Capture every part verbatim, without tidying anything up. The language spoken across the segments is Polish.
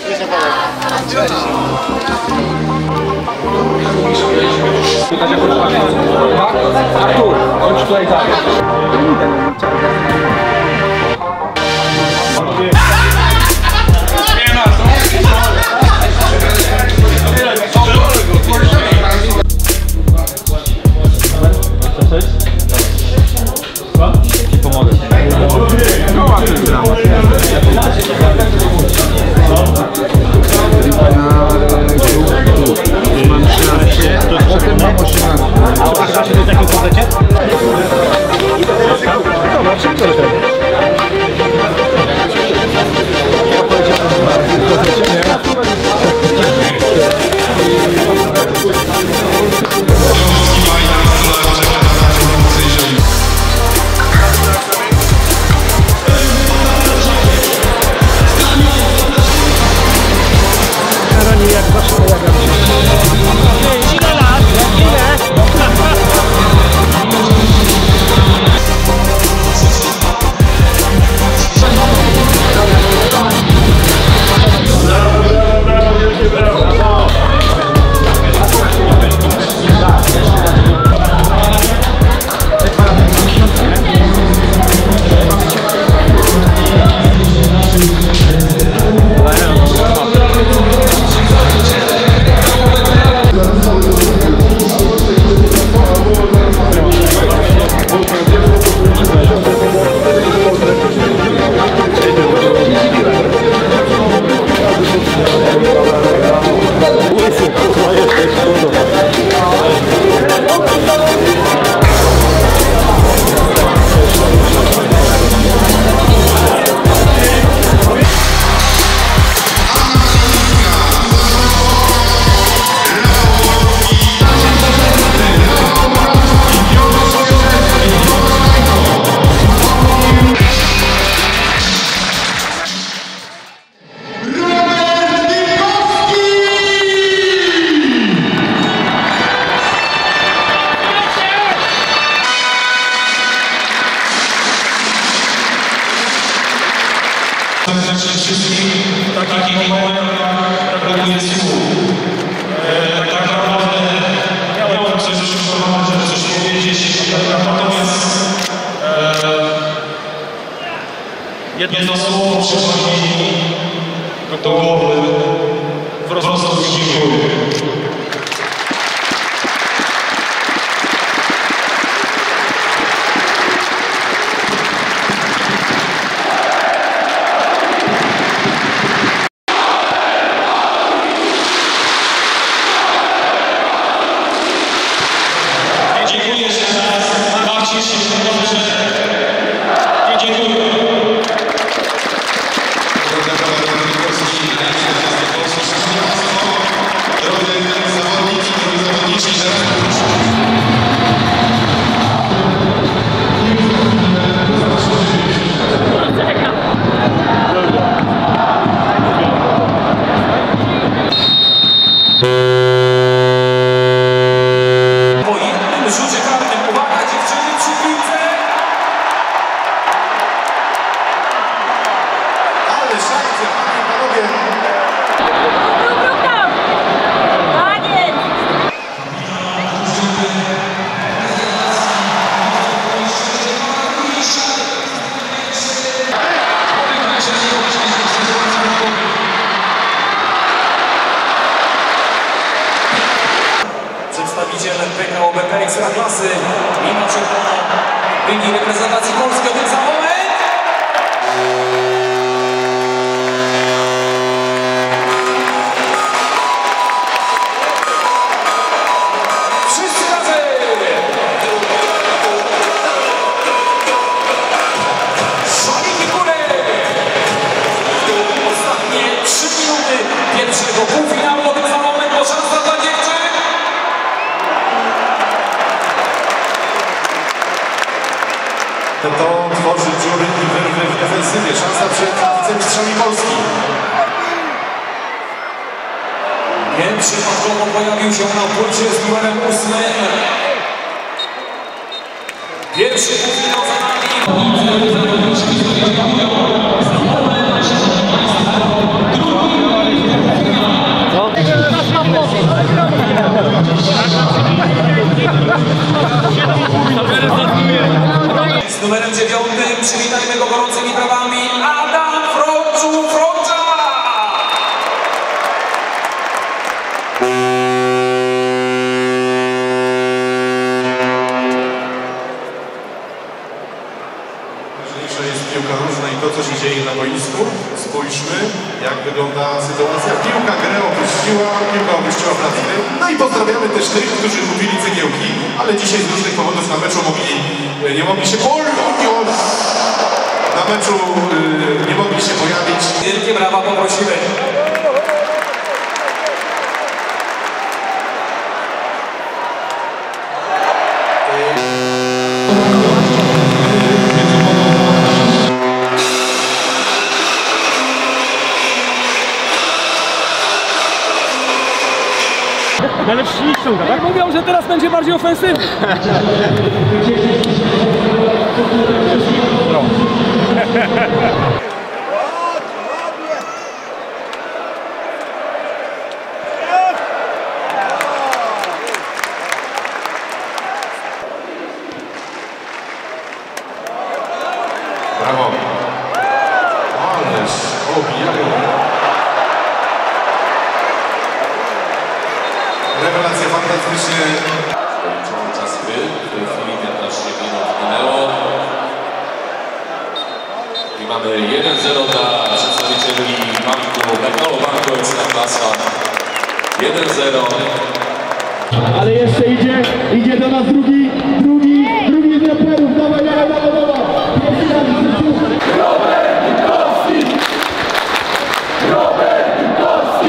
Artur, chodź tutaj dalej. Ci pomogę. No ładnie gra. Mam trzynaście, potem mam osiemnaście. A uważasz, że w jakim komplecie? Dobra, czym to robię? Ja powiedziałem, że w komplecie nie. Jak wasza pojaga. Ile lat? Ile? Wszystkim w takich momentach brakuje słów. Tak naprawdę miałem coś przygotować, żeby coś powiedzieć, natomiast jedno słowo przychodzi mi do głowy prosto z dziękuję. Dziękuję, że nas bawcie się w tym dobrze. Dziękuję. Drodzy zawodnicy, drodzy zawodnicy, rzucie karnym, uwaga dziewczyny przy piłce! Ale szajce, panie i panowie! Przedstawicielem P K O B P Ekstraklasy mimo czerwono wynik reprezentacji Polski, ten za moment! Wszyscy razem! Szaliki górę! Ostatnie trzy minuty pierwszego półfinału, ten za moment, bo szansa dla dziewczyn! To tworzy dziury i wyrwy w defensywie. Szansa przed wicemistrzami Polski. Nie przypadkowo pojawił się na płycie z numerem ósmym. Pierwszy półfinał za nami. rewelacja. Piłka grę opuściła, piłka opuściła plac gry. No i pozdrawiamy też tych, którzy kupili cegiełki, ale dzisiaj z różnych powodów na meczu mogli, nie mogli się pojawić. Na meczu yy, nie mogli się pojawić. Wielkie brawa poprosimy. Ale wściśnią, tak? Mówią, że teraz będzie bardziej ofensywny. No. Brawo. Ależ obijają. Rewelacja fantastycznie. Kończący czas gry, w tej chwili piętnaście minut minęło. I mamy jeden zero dla przedstawicieli banku, Bekalo Banku Ekstraklasa. jeden zero. Ale jeszcze idzie, idzie do nas drugi, drugi, drugi z raperów. Dawaj, dawaj, dawaj, dawaj. Pierwszy raz w życiu. Robert Witkowski! Robert Witkowski!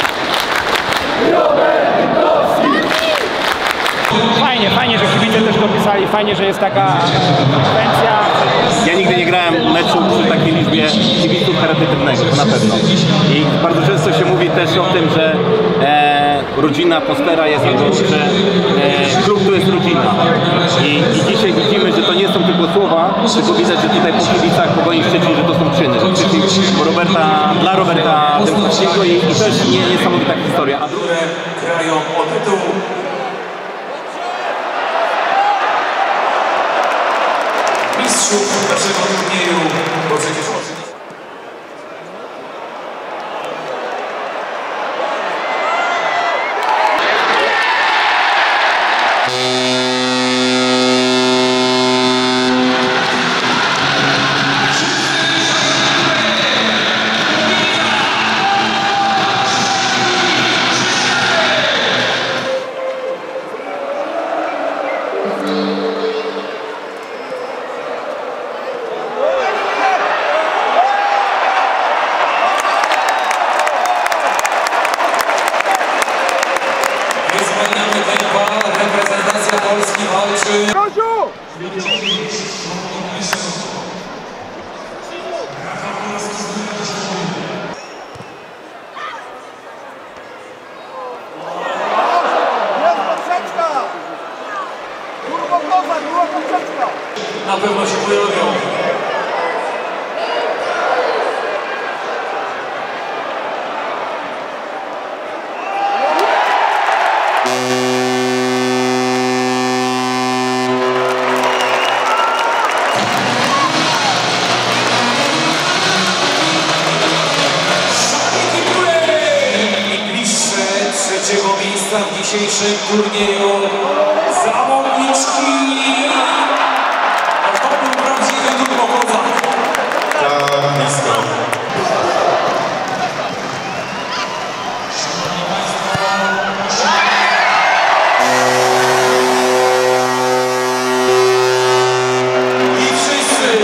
Robert Witkowski! Fajnie, fajnie, że kibice też dopisali, fajnie, że jest taka frekwencja. Ja nigdy nie grałem meczu przy takiej liczbie kibiców charytatywnego, to na pewno. I bardzo często się mówi też o tym, że e, rodzina atmosfera jest, albo że e, klub to jest rodzina. I, I dzisiaj widzimy, że to nie są tylko słowa, tylko widać, że tutaj po kibicach Pogoni Szczecin, że to są czyny. Że Szczecin Roberta, dla Roberta Dębowskiego i, i to jest nie, niesamowita historia. A Które grają o tytuł. Mistrzów naszego turnieju, bo przecież oczywiście. Reprezentacja Polski walczy. Na pewno się pojawią. Trzeciego miejsca w dzisiejszym turnieju zawodniczki. To był prawdziwy turbokozak. Tak blisko. I wszyscy.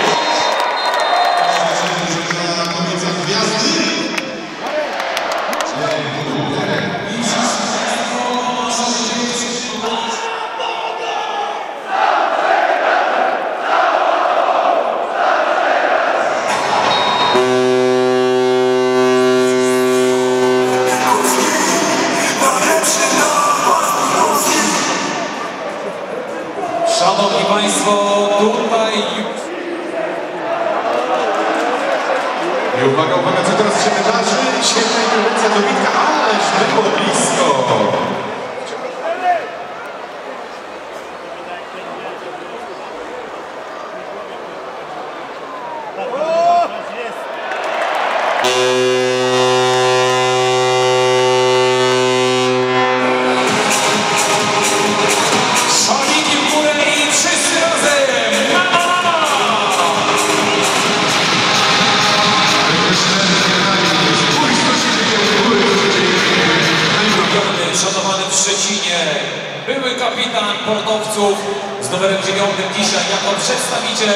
Szanowni Państwo, tutaj... I uwaga, uwaga, co teraz się wydarzy? Świetna interwencja do Witka, ależ było blisko. Szaliki w górę i wszyscy razem! Mama! Spójrz, co się dzieje. były kapitan portowców z numerem dziewiątym dzisiaj jako przedstawiciel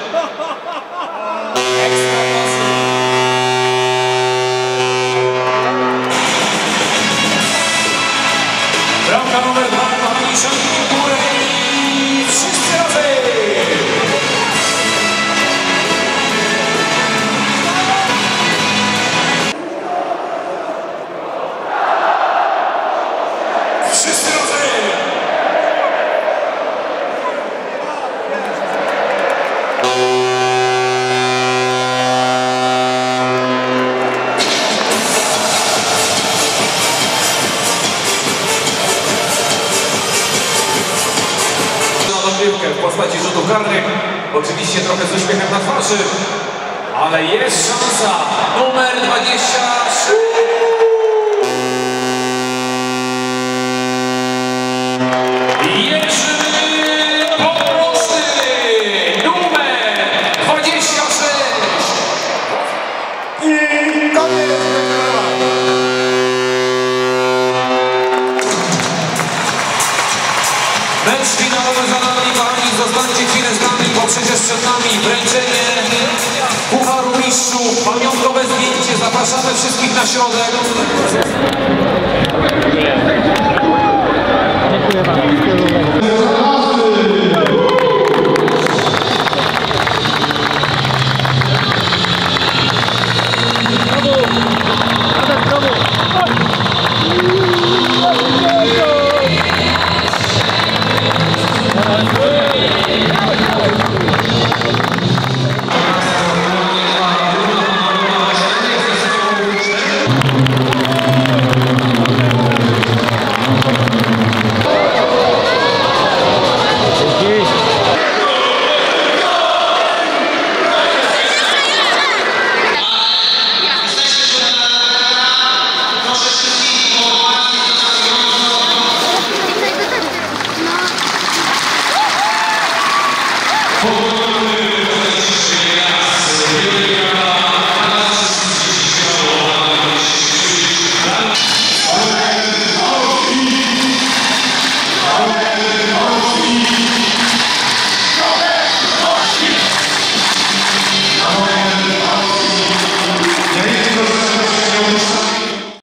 Ekstraklasy. Bramka numer dwa, kochani, siądźmy w górę i wszyscy razem! Wszyscy razem! W postaci rzutów karnych, oczywiście trochę z uśmiechem na twarzy, ale jest szansa, numer dwadzieścia trzy. Jerzy Pomrosny, numer dwadzieścia sześć. I koniec! Mecz finałowy za nami, kochani, zostańcie chwilę z nami, bo przecież przed nami wręczenie Pucharu Mistrzów, pamiątkowe zdjęcie, zapraszamy wszystkich na środek. Pokonany